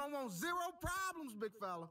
don't want zero problems, big fella.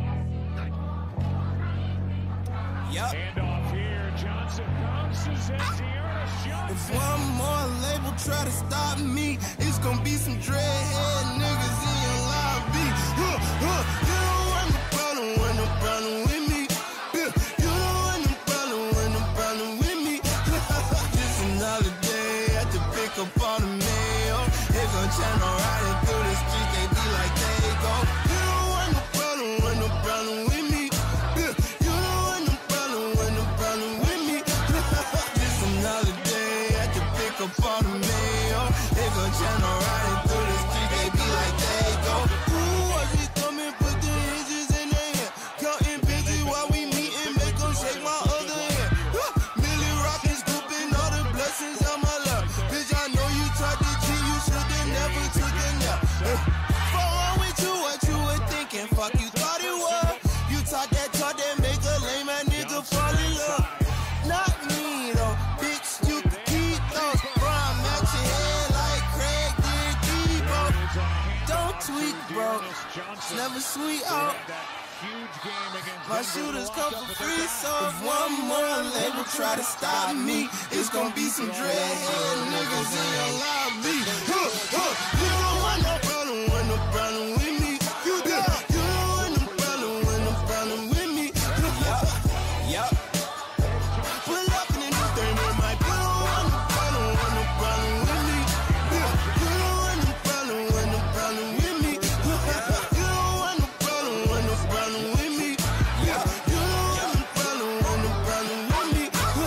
Yep. Handoff here. Johnson bounces it. Dearness Johnson. If one more label try to stop me, it's gonna be some dreadhead niggas in your lobby. You don't want no problem with me. You don't want no problem with me. Just another day at the pick up on the mail. They gon' channel riding through the streets, they be like they go. You don't want no problem with me. You don't want no problem with me. Just another day at the pick up on the mail. They gon' channel riding through the streets, they be like they go. Ooh, I just come and put the hinges in their hand. Counting busy while we meeting, make them shake my other hand. Millie rockin', scooping all the blessings out my lap. Bitch, I know you tried to cheat, you should've never took a nap. Fuck wrong with you, what you were thinking? Fuck you thought it was. You talk that make a lame ass nigga fall in love. Not me though, bitch, you can keep those. Bro, I'm at your head like Craig did Debo. Don't tweak, bro. It's never sweet out. My shooters come for free, so if one more label try to stop me, it's gonna be some dreadhead niggas in your lobby. You don't want no problem with me. You don't want no problem with me. Yup. Pull up in the new thing, it might be. You don't want no problem with me. You don't want no problem with me. You don't want no problem with me. You don't want no problem with me.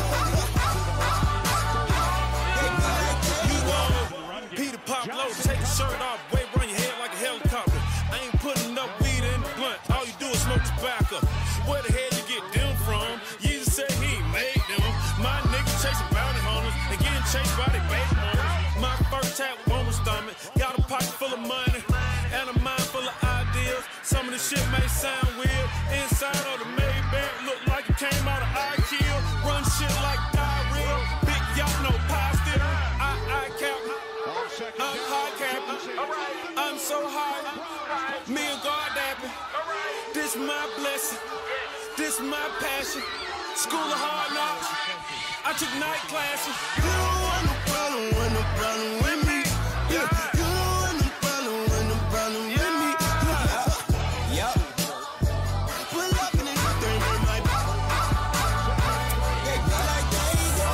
Peter Pop low, take your shirt off, wave around your head like a helicopter. I ain't putting up weed in the blunt, all you do is smoke tobacco. Where the hell you get them from? Jesus said he made them. My niggas chasing bounty hunters and getting chased by their baby mamas. My first tap was on my stomach, got a pocket full of money and a mind full of ideas. Some of the shit may sound weird. Inside of the Maybach look like it came out of IKEA. Run shit like diarrhea. Big yacht, no pie still. I cap. I'm high capping. I'm so high. Me and God dapping. This my blessing. This my passion. School of hard knocks. I took night classes. You don't want no problem with me. You don't want no problem with me. Yup. Pull up in the new thing, it might be. They be like they go.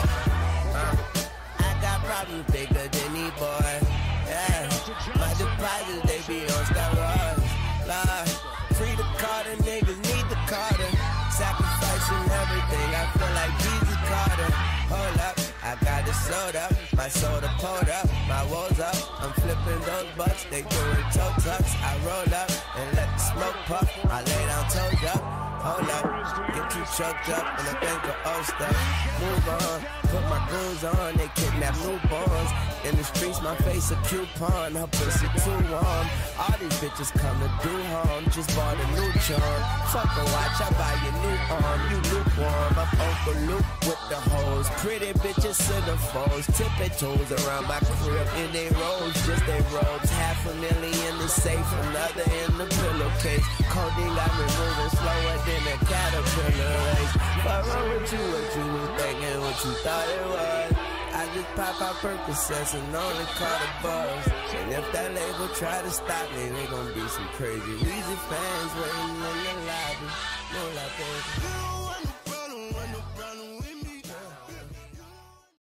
I got problems bigger than these boys. Yeah. My deposits, they be on steroids. Lord, free the Carter, niggas need the Carter. Sacrificing everything, I feel like Jesus Carter. Hold up, I got it sold up, my soda pulled up, my woes up. I'm flipping those butts, they doing toe tucks. I roll up and let the smoke puff. I lay down toes up, hold up, get too choked up and I think of old stuff. Move on, put my goons on, they kidnap newborns. In the streets, my face a coupon, her pussy too warm. All these bitches come to do harm, just bought a new charm. Fuck a watch, I buy your new arm, you lukewarm. I'm Uncle Luke with the hoes, pretty bitches centerfolds. Tipping toes around my crib in they robes, just they robes. $500,000 in the safe, another in the pillowcase. Codeine got me moving slower than a caterpillar race. What wrong with you, what you was thinking, what you thought it was? I just pop out Percocets and only call the buzz. And if that label try to stop me, they gon' be some crazy Weezy fans waiting in the lobby. No, like, baby.